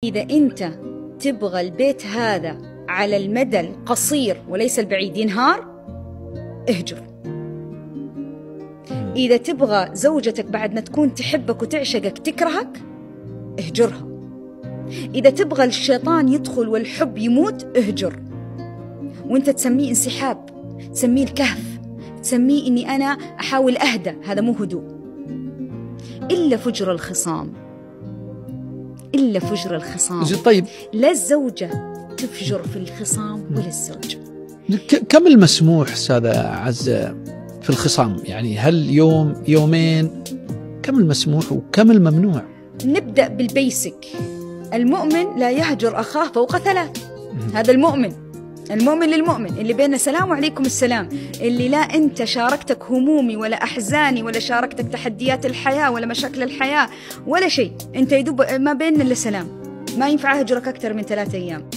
إذا أنت تبغى البيت هذا على المدى القصير وليس البعيد ينهار، اهجر. إذا تبغى زوجتك بعد ما تكون تحبك وتعشقك تكرهك، اهجرها. إذا تبغى الشيطان يدخل والحب يموت، اهجر. وانت تسميه انسحاب، تسميه الكهف، تسميه اني انا احاول اهدى، هذا مو هدوء. الا فجر الخصام، الا فجر الخصام. طيب، لا الزوجة تفجر في الخصام ولا الزوج. كم المسموح أستاذة عزة في الخصام؟ يعني هل يوم، يومين؟ كم المسموح وكم الممنوع؟ نبدأ بالبيسك. المؤمن لا يهجر أخاه فوق 3. هذا المؤمن للمؤمن اللي بيننا سلام وعليكم السلام، اللي لا أنت شاركتك همومي ولا أحزاني ولا شاركتك تحديات الحياة ولا مشاكل الحياة ولا شيء، أنت يدوب ما بيننا إلا سلام. ما ينفع أهجرك أكثر من 3 أيام.